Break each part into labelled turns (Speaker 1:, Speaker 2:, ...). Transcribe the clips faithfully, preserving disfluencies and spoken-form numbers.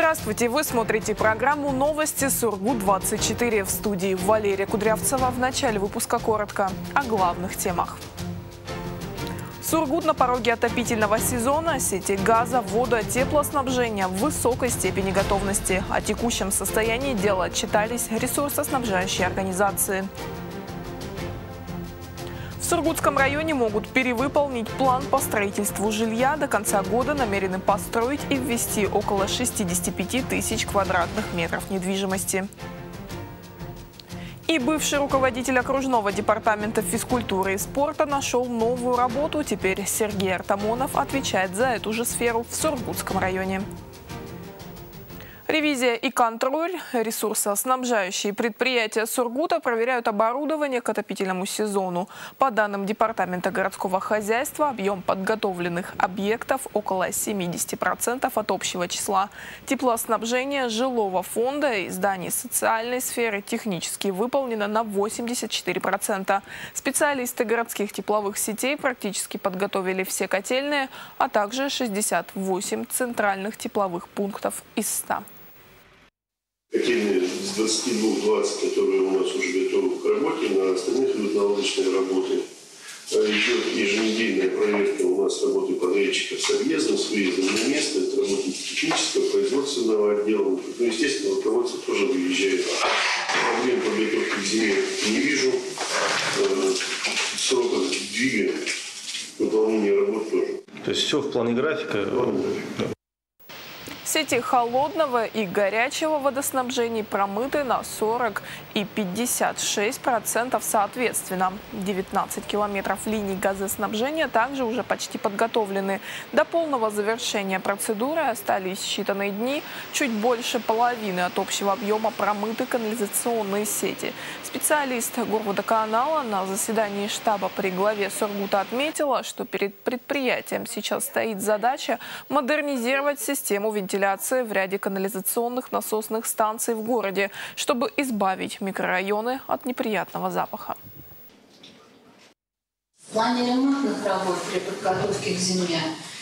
Speaker 1: Здравствуйте! Вы смотрите программу «Новости Сургут двадцать четыре». В студии Валерия Кудрявцева. В начале выпуска коротко о главных темах. Сургут на пороге отопительного сезона. Сети газа, вода, теплоснабжения в высокой степени готовности. О текущем состоянии дела отчитались ресурсоснабжающие организации. В Сургутском районе могут перевыполнить план по строительству жилья. До конца года намерены построить и ввести около шестидесяти пяти тысяч квадратных метров недвижимости. И бывший руководитель окружного департамента физкультуры и спорта нашел новую работу. Теперь Сергей Артамонов отвечает за эту же сферу в Сургутском районе. Ревизия и контроль. Ресурсоснабжающие предприятия Сургута проверяют оборудование к отопительному сезону. По данным Департамента городского хозяйства, объем подготовленных объектов около семидесяти процентов от общего числа. Теплоснабжение жилого фонда и зданий социальной сферы технически выполнено на восемьдесят четыре процента. Специалисты городских тепловых сетей практически подготовили все котельные, а также шестьдесят восемь центральных тепловых пунктов из ста.
Speaker 2: Котельные с двадцати двух двадцать, которые у нас уже готовы к работе, на остальных идут наладочные работы. Идет еженедельная проверка у нас работы подрядчиков с объездом, с выездом на место. Это работа технического, производственного отдела. Ну, естественно, руководство тоже выезжает. Проблем подготовки к зиме не вижу. Сроков сдвига выполнения работ тоже.
Speaker 3: То есть все в плане графика?
Speaker 1: Сети холодного и горячего водоснабжения промыты на сорок и пятьдесят шесть процентов соответственно. девятнадцать километров линий газоснабжения также уже почти подготовлены. До полного завершения процедуры остались считанные дни. Чуть больше половины от общего объема промыты канализационные сети. Специалист Горводоканала на заседании штаба при главе Сургута отметила, что перед предприятием сейчас стоит задача модернизировать систему вентиляции в ряде канализационных насосных станций в городе, чтобы избавить микрорайоны от неприятного запаха.
Speaker 4: В плане ремонтных работ при подготовке к зиме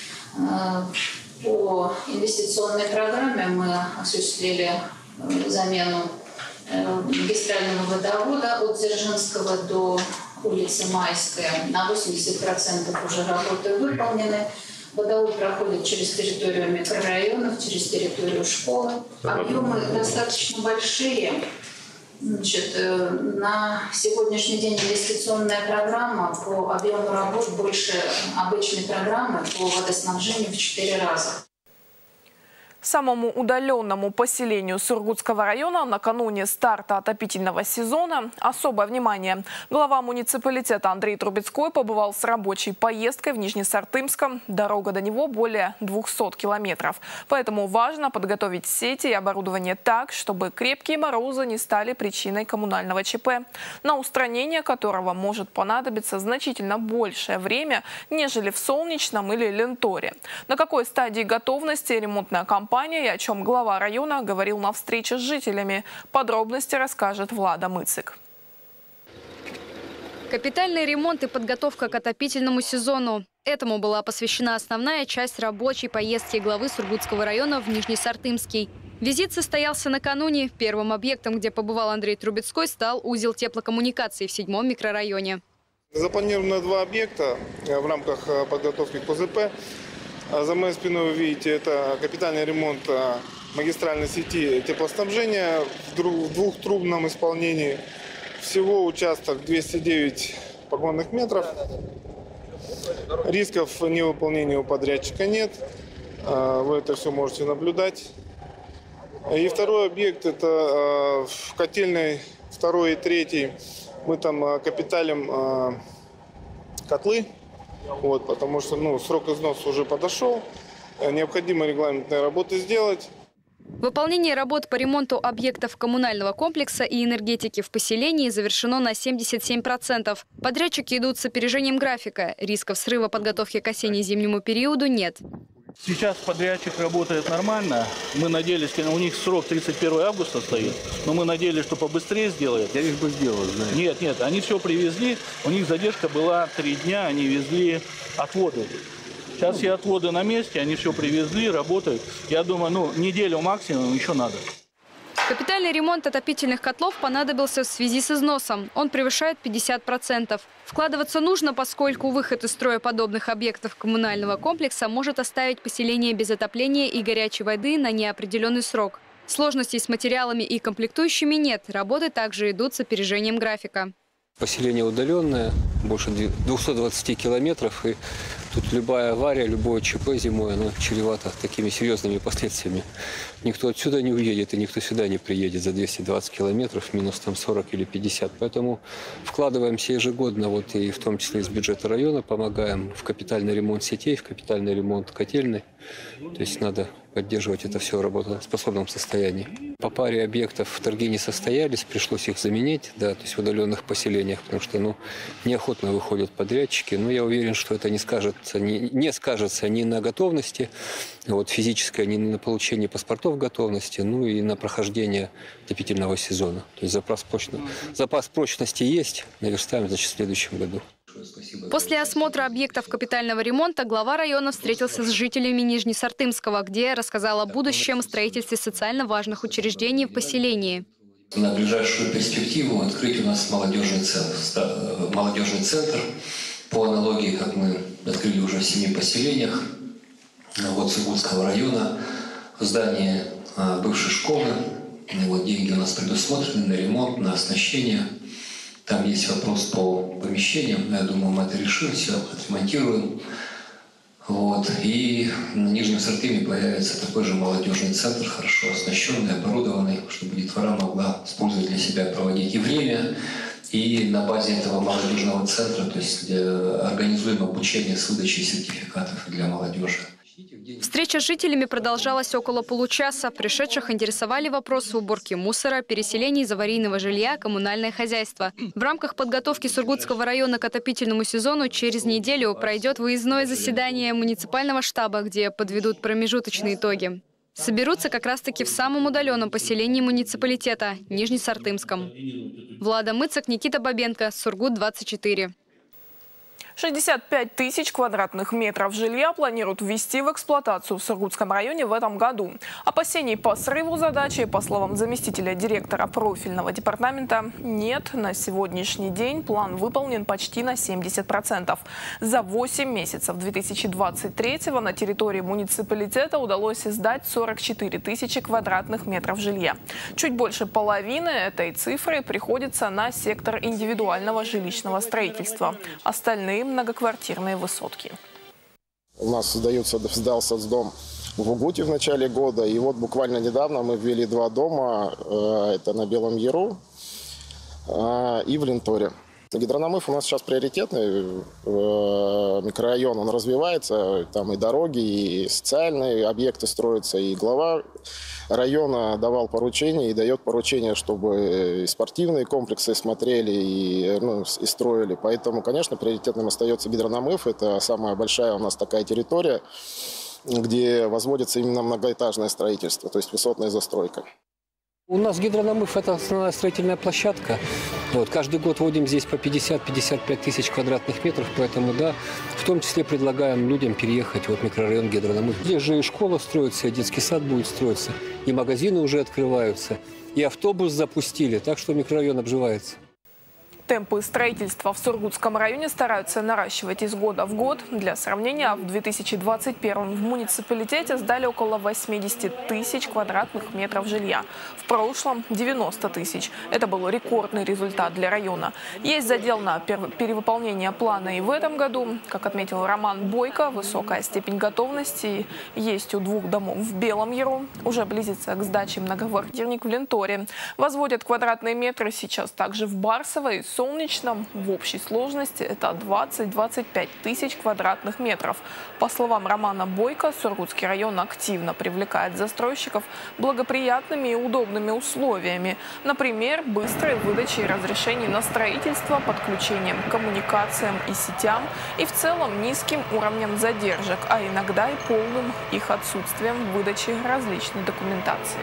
Speaker 4: по инвестиционной программе мы осуществили замену магистрального водовода от Дзержинского до улицы Майская. На восемьдесят процентов уже работы выполнены. Водовод проходит через территорию микрорайонов, через территорию школы. Объемы достаточно большие. Значит, на сегодняшний день инвестиционная программа по объему работ больше обычной программы по водоснабжению в четыре раза.
Speaker 1: Самому удаленному поселению Сургутского района накануне старта отопительного сезона особое внимание. Глава муниципалитета Андрей Трубецкой побывал с рабочей поездкой в Нижнесартымском. Дорога до него более двухсот километров. Поэтому важно подготовить сети и оборудование так, чтобы крепкие морозы не стали причиной коммунального ЧП, на устранение которого может понадобиться значительно большее время, нежели в Солнечном или Ленторе. На какой стадии готовности ремонтная компания и о чем глава района говорил на встрече с жителями. Подробности расскажет Влада Мыцик.
Speaker 5: Капитальный ремонт и подготовка к отопительному сезону. Этому была посвящена основная часть рабочей поездки главы Сургутского района в Нижнесартымский. Визит состоялся накануне. Первым объектом, где побывал Андрей Трубецкой, стал узел теплокоммуникаций в седьмом микрорайоне.
Speaker 6: Запланировано два объекта в рамках подготовки к ОЗП. За моей спиной вы видите, это капитальный ремонт магистральной сети теплоснабжения в двухтрубном исполнении. Всего участок двести девять погонных метров. Рисков невыполнения у подрядчика нет. Вы это все можете наблюдать. И второй объект – это в котельной второй и третий. Мы там капиталим котлы. Вот, потому что ну, срок износа уже подошел, необходимо регламентные работы сделать.
Speaker 5: Выполнение работ по ремонту объектов коммунального комплекса и энергетики в поселении завершено на семьдесят семь процентов. Подрядчики идут с опережением графика. Рисков срыва подготовки к осенне-зимнему периоду нет.
Speaker 7: Сейчас подрядчик работает нормально. Мы надеялись, у них срок тридцать первое августа стоит, но мы надеялись, что побыстрее сделают.
Speaker 8: Я их бы сделал, знаете.
Speaker 7: Нет, нет, они все привезли. У них задержка была три дня, они везли отводы. Сейчас все отводы на месте, они все привезли, работают. Я думаю, ну, неделю максимум еще надо.
Speaker 5: Капитальный ремонт отопительных котлов понадобился в связи с износом. Он превышает пятьдесят процентов. Вкладываться нужно, поскольку выход из строя подобных объектов коммунального комплекса может оставить поселение без отопления и горячей воды на неопределенный срок. Сложностей с материалами и комплектующими нет. Работы также идут с опережением графика.
Speaker 8: Поселение удаленное, больше двухсот двадцати километров, и тут любая авария, любое ЧП зимой, оно чревато такими серьезными последствиями. Никто отсюда не уедет и никто сюда не приедет за двести двадцать километров, минус там сорок или пятьдесят. Поэтому вкладываемся ежегодно, вот и в том числе из бюджета района, помогаем в капитальный ремонт сетей, в капитальный ремонт котельной. То есть надо поддерживать это все в работоспособном состоянии. По паре объектов торги не состоялись, пришлось их заменить, да, то есть в удаленных поселениях, потому что ну, неохотно выходят подрядчики. Но я уверен, что это не скажется, не, не скажется ни на готовности вот, физической, ни на получении паспортов готовности, ну и на прохождение отопительного сезона. То есть запас, прочно, запас прочности есть, наверстаем, значит, в следующем году.
Speaker 5: После осмотра объектов капитального ремонта глава района встретился с жителями Нижнесартымского, где рассказал о будущем строительстве социально важных учреждений в поселении.
Speaker 9: На ближайшую перспективу открыть у нас молодежный центр, молодежный центр по аналогии, как мы открыли уже в семи поселениях вот, Сургутского района, здание бывшей школы. Вот, деньги у нас предусмотрены на ремонт, на оснащение. Там есть вопрос по помещениям, но я думаю, мы это решим, все отремонтируем. Вот. И на Нижнем Сартыме появится такой же молодежный центр, хорошо оснащенный, оборудованный, чтобы детвора могла использовать для себя, проводить и время. И на базе этого молодежного центра, то есть организуем обучение с выдачей сертификатов для молодежи.
Speaker 5: Встреча с жителями продолжалась около получаса. Пришедших интересовали вопросы уборки мусора, переселения из аварийного жилья, коммунальное хозяйство. В рамках подготовки Сургутского района к отопительному сезону через неделю пройдет выездное заседание муниципального штаба, где подведут промежуточные итоги. Соберутся как раз-таки в самом удаленном поселении муниципалитета – Нижнесартымском. Влада Мыцак, Никита Бабенко, Сургут двадцать четыре.
Speaker 1: шестьдесят пять тысяч квадратных метров жилья планируют ввести в эксплуатацию в Сургутском районе в этом году. Опасений по срыву задачи, по словам заместителя директора профильного департамента, нет. На сегодняшний день план выполнен почти на семьдесят процентов. За восемь месяцев две тысячи двадцать третьего на территории муниципалитета удалось сдать сорок четыре тысячи квадратных метров жилья. Чуть больше половины этой цифры приходится на сектор индивидуального жилищного строительства. Остальные многоквартирные высотки.
Speaker 10: У нас сдается, сдался дом в Угуте в начале года. И вот буквально недавно мы ввели два дома. Это на Белом Яру и в Ленторе. Гидронамыв у нас сейчас приоритетный микрорайон, он развивается. Там и дороги, и социальные объекты строятся. И глава района давал поручение и дает поручение, чтобы и спортивные комплексы смотрели и, ну, и строили. Поэтому, конечно, приоритетным остается гидронамыв. Это самая большая у нас такая территория, где возводится именно многоэтажное строительство, то есть высотная застройка.
Speaker 8: У нас гидронамыв – это основная строительная площадка. Вот, каждый год вводим здесь по пятьдесят — пятьдесят пять тысяч квадратных метров, поэтому, да, в том числе предлагаем людям переехать в микрорайон гидронамыв. Здесь же и школа строится, и детский сад будет строиться, и магазины уже открываются, и автобус запустили, так что микрорайон обживается.
Speaker 1: Темпы строительства в Сургутском районе стараются наращивать из года в год. Для сравнения, в две тысячи двадцать первом в муниципалитете сдали около восьмидесяти тысяч квадратных метров жилья. В прошлом – девяноста тысяч. Это был рекордный результат для района. Есть задел на перевыполнение плана и в этом году. Как отметил Роман Бойко, высокая степень готовности есть у двух домов в Белом Яру. Уже близится к сдаче многоквартирник в Ленторе. Возводят квадратные метры сейчас также в Барсово и Солнечном. В общей сложности это двадцать — двадцать пять тысяч квадратных метров. По словам Романа Бойко, Сургутский район активно привлекает застройщиков благоприятными и удобными условиями. Например, быстрой выдачей разрешений на строительство, подключением к коммуникациям и сетям и в целом низким уровнем задержек, а иногда и полным их отсутствием в выдаче различной документации.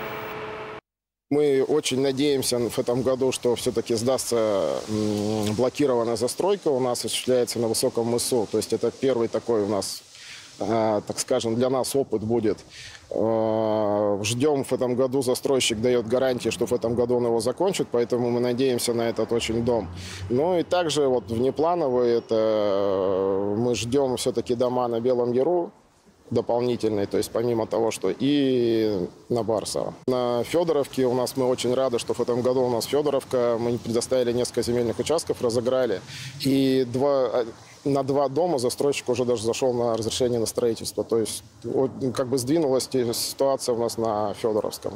Speaker 10: Мы очень надеемся в этом году, что все-таки сдастся блокированная застройка. У нас осуществляется на Высоком мысу. То есть это первый такой у нас так скажем, для нас опыт будет. Ждем в этом году, застройщик дает гарантии, что в этом году он его закончит, поэтому мы надеемся на этот очень дом. Ну и также вот внеплановые, это мы ждем все-таки дома на Белом Яру дополнительные, то есть помимо того, что и на Барсово. На Федоровке у нас мы очень рады, что в этом году у нас Федоровка, мы предоставили несколько земельных участков, разыграли, и два... на два дома застройщик уже даже зашел на разрешение на строительство. То есть вот, как бы сдвинулась ситуация у нас на Федоровском.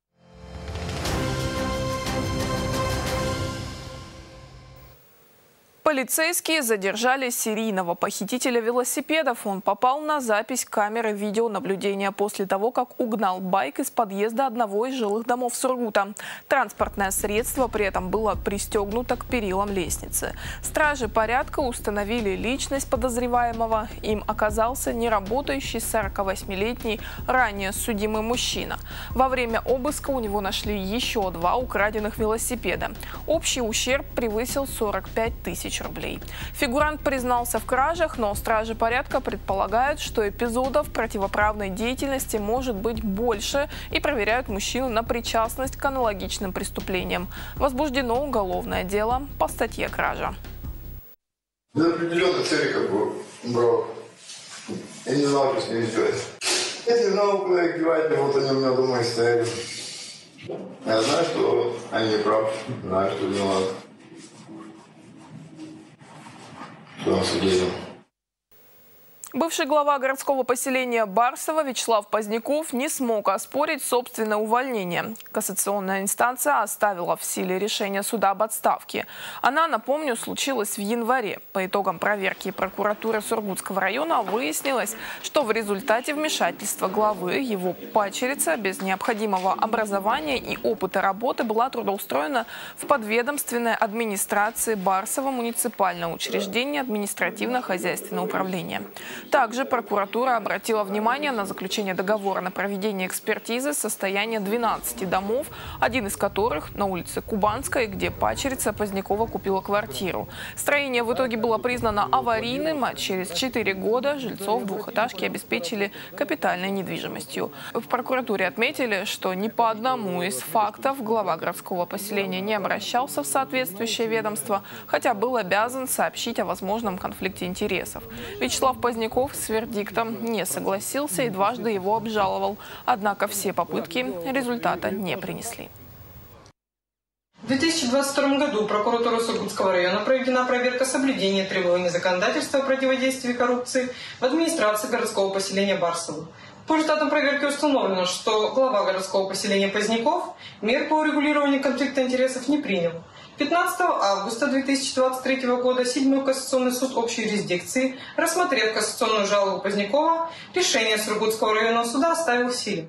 Speaker 1: Полицейские задержали серийного похитителя велосипедов. Он попал на запись камеры видеонаблюдения после того, как угнал байк из подъезда одного из жилых домов Сургута. Транспортное средство при этом было пристегнуто к перилам лестницы. Стражи порядка установили личность подозреваемого. Им оказался неработающий сорокавосьмилетний ранее судимый мужчина. Во время обыска у него нашли еще два украденных велосипеда. Общий ущерб превысил сорок пять тысяч рублей. Фигурант признался в кражах, но стражи порядка предполагают, что эпизодов противоправной деятельности может быть больше и проверяют мужчину на причастность к аналогичным преступлениям. Возбуждено уголовное дело по статье «Кража».
Speaker 11: Для определенной цели как бы брал. Я не знал, что с ними сделать. Я не знал, куда их девать, вот они у меня дома и стояли. Я знаю, что они не правы, знаю, что не надо.
Speaker 1: Бывший глава городского поселения Барсово Вячеслав Поздняков не смог оспорить собственное увольнение. Кассационная инстанция оставила в силе решение суда об отставке. Она, напомню, случилась в январе. По итогам проверки прокуратуры Сургутского района выяснилось, что в результате вмешательства главы его падчерица без необходимого образования и опыта работы была трудоустроена в подведомственной администрации Барсово муниципального учреждения административно-хозяйственного управления. Также прокуратура обратила внимание на заключение договора на проведение экспертизы состояния двенадцати домов, один из которых на улице Кубанской, где падчерица Позднякова купила квартиру. Строение в итоге было признано аварийным, а через четыре года жильцов двухэтажки обеспечили капитальной недвижимостью. В прокуратуре отметили, что ни по одному из фактов глава городского поселения не обращался в соответствующее ведомство, хотя был обязан сообщить о возможном конфликте интересов. Вячеслав Поздняков с вердиктом не согласился и дважды его обжаловал. Однако все попытки результата не принесли.
Speaker 12: В две тысячи двадцать втором году прокуратурой Сургутского района проведена проверка соблюдения требований законодательства о противодействии коррупции в администрации городского поселения Барсово. По результатам проверки установлено, что глава городского поселения Поздняков мер по урегулированию конфликта интересов не принял. пятнадцатого августа две тысячи двадцать третьего года седьмой кассационный суд общей юрисдикции, рассмотрев кассационную жалобу Позднякова, решение Сургутского районного суда оставил в силе.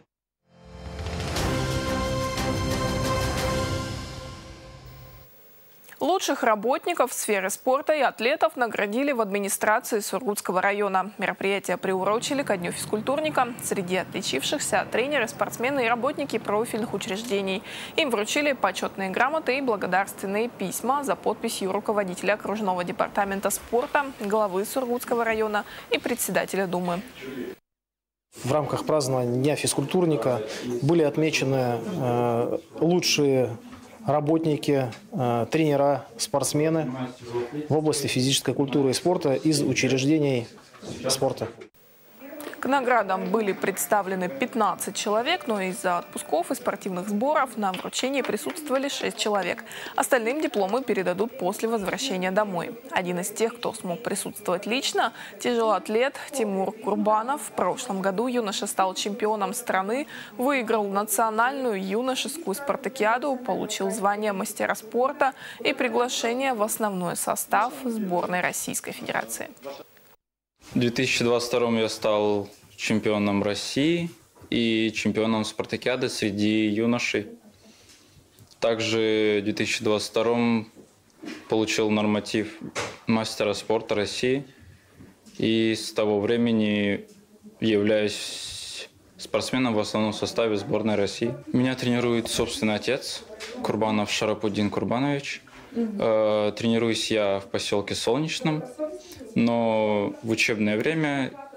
Speaker 1: Лучших работников в сфере спорта и атлетов наградили в администрации Сургутского района. Мероприятие приурочили ко Дню физкультурника. Среди отличившихся тренеры, спортсмены и работники профильных учреждений. Им вручили почетные грамоты и благодарственные письма за подписью руководителя окружного департамента спорта, главы Сургутского района и председателя Думы.
Speaker 13: В рамках празднования Дня физкультурника были отмечены э, лучшие работники, э, тренера, спортсмены в области физической культуры и спорта из учреждений спорта.
Speaker 1: К наградам были представлены пятнадцать человек, но из-за отпусков и спортивных сборов на вручении присутствовали шесть человек. Остальным дипломы передадут после возвращения домой. Один из тех, кто смог присутствовать лично, тяжелоатлет Тимур Курбанов. В прошлом году юноша стал чемпионом страны, выиграл национальную юношескую спартакиаду, получил звание мастера спорта и приглашение в основной состав сборной Российской Федерации.
Speaker 14: В две тысячи двадцать втором я стал чемпионом России и чемпионом спартакиады среди юношей. Также в две тысячи двадцать втором получил норматив мастера спорта России. И с того времени являюсь спортсменом в основном составе сборной России. Меня тренирует собственный отец Курбанов Шарапудин Курбанович. Mm-hmm. Тренируюсь я в поселке Солнечном. Но в учебное время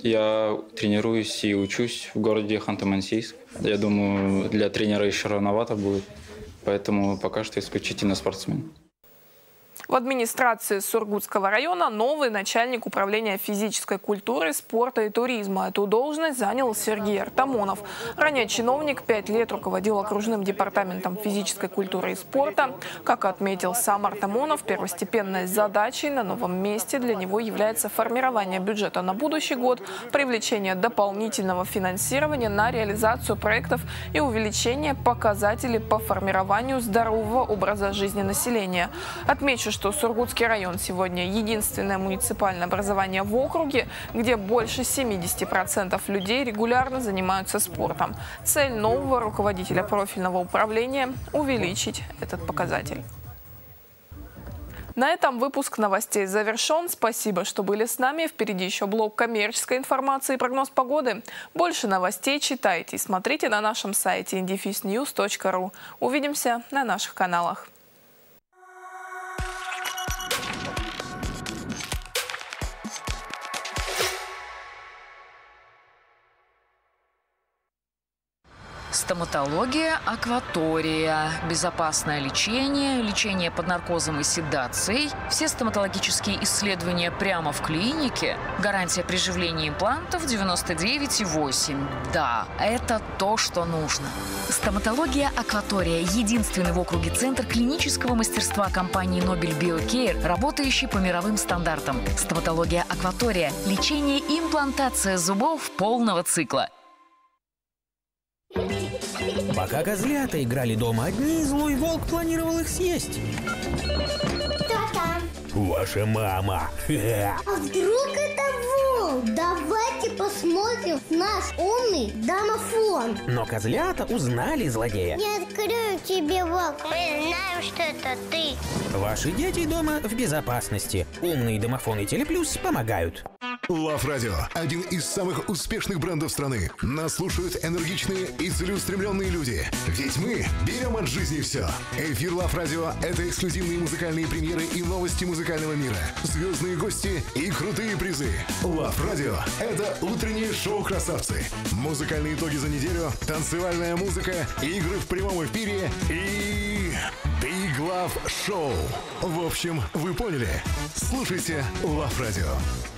Speaker 14: я тренируюсь и учусь в городе Ханты-Мансийск. Я думаю, для тренера еще рановато будет, поэтому пока что исключительно спортсмен.
Speaker 1: В администрации Сургутского района новый начальник управления физической культуры, спорта и туризма. Эту должность занял Сергей Артамонов. Ранее чиновник пять лет руководил окружным департаментом физической культуры и спорта. Как отметил сам Артамонов, первостепенной задачей на новом месте для него является формирование бюджета на будущий год, привлечение дополнительного финансирования на реализацию проектов и увеличение показателей по формированию здорового образа жизни населения. Отмечу, что Сургутский район сегодня единственное муниципальное образование в округе, где больше семидесяти процентов людей регулярно занимаются спортом. Цель нового руководителя профильного управления – увеличить этот показатель. На этом выпуск новостей завершен. Спасибо, что были с нами. Впереди еще блок коммерческой информации и прогноз погоды. Больше новостей читайте и смотрите на нашем сайте индифис ньюс точка ру. Увидимся на наших каналах.
Speaker 15: Стоматология «Акватория». Безопасное лечение, лечение под наркозом и седацией. Все стоматологические исследования прямо в клинике. Гарантия приживления имплантов девяносто девять и восемь. Да, это то, что нужно. Стоматология «Акватория» – единственный в округе центр клинического мастерства компании Nobel Biocare, работающий по мировым стандартам. Стоматология «Акватория» – лечение и имплантация зубов полного цикла.
Speaker 16: Пока козлята играли дома одни, злой волк планировал их съесть.
Speaker 17: Кто там?
Speaker 16: Ваша мама.
Speaker 17: А вдруг это волк? Давайте посмотрим наш умный домофон.
Speaker 16: Но козлята узнали злодея.
Speaker 17: Не открою тебе, волк. Мы знаем, что это ты.
Speaker 16: Ваши дети дома в безопасности. Умный домофон и Телеплюс помогают.
Speaker 18: Лав Радио – один из самых успешных брендов страны. Нас слушают энергичные и целеустремленные люди. Ведь мы берем от жизни все. Эфир Лав Радио – это эксклюзивные музыкальные премьеры и новости музыкального мира, звездные гости и крутые призы. Лав Радио – это утреннее шоу «Красавцы». Музыкальные итоги за неделю, танцевальная музыка, игры в прямом эфире и Big Love Show. В общем, вы поняли. Слушайте Лав Радио.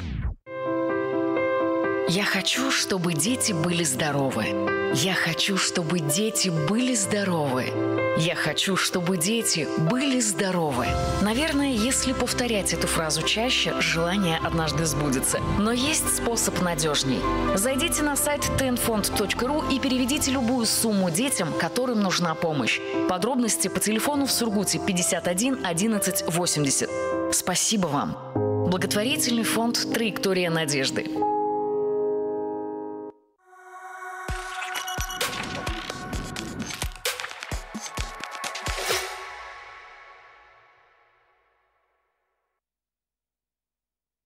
Speaker 15: Я хочу, чтобы дети были здоровы. Я хочу, чтобы дети были здоровы. Я хочу, чтобы дети были здоровы. Наверное, если повторять эту фразу чаще, желание однажды сбудется. Но есть способ надежней. Зайдите на сайт тенфонд точка ру и переведите любую сумму детям, которым нужна помощь. Подробности по телефону в Сургуте пятьдесят один одиннадцать восемьдесят. Спасибо вам. Благотворительный фонд «Траектория надежды».